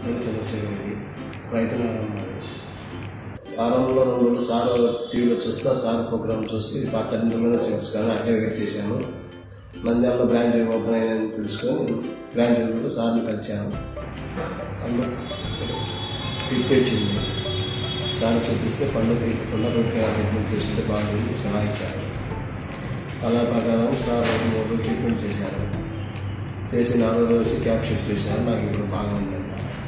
చంద్రశేఖర్కి రైతునారం. వారంలో 2 రోజులు సార్ టీవీలో చూస్తా, సార్ ప్రోగ్రామ్ చూసి పాత డెంటల్లోనే చూపించుకొని అట్లే వెయిట్ చేశాను. నంద్యాలలో బ్రాంచ్ ఓపెన్ అయ్యిందని తెలుసుకొని బ్రాంచ్ కూడా సార్ని కలిశాను. అందులో టిప్ తెచ్చింది. సార్ చూపిస్తే పళ్ళు తీయకుండా ట్రీట్మెంట్ చేసుకుంటే బాగుంది సలహా ఇచ్చారు. అలా ప్రకారం సార్ 3 రోజులు ట్రీట్మెంట్ చేశారు. చేసి 4వ రోజు క్యాప్ షిఫ్ట్ చేశారు. నాకు ఇప్పుడు బాగా ఉందంట.